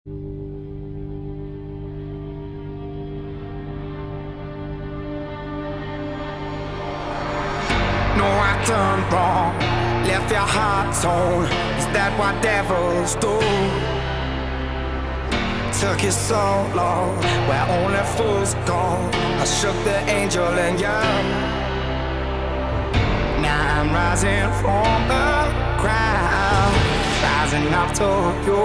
No, I done wrong, left your heart torn. Is that what devils do? Took you so long, where only fools go. I shook the angel in you. Now I'm rising from the ground, rising up to you.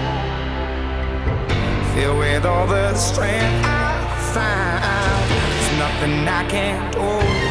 Filled with all the strength I find, there's nothing I can't do.